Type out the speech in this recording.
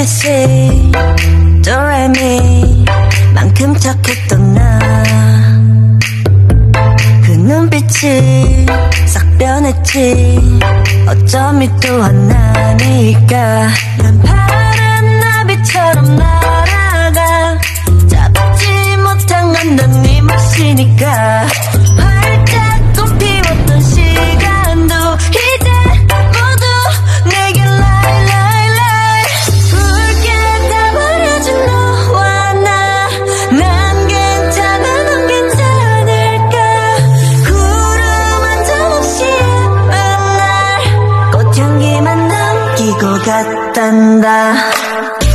ABC 도레미 만큼 착했던 나 그 눈빛이 싹 변했지 어쩜 이 또한 나니까 난 파란 나비처럼 날아가 잡지 못한 건 넌 네 몫이니까 활짝 꽃피웠던 시간도 이제 모두 내게 lie lie lie 붉게 다 버려진 너와 나 난 괜찮아 넌 괜찮을까 구름 한 점 없이 예쁜 날 꽃향기만 남기고 갔단다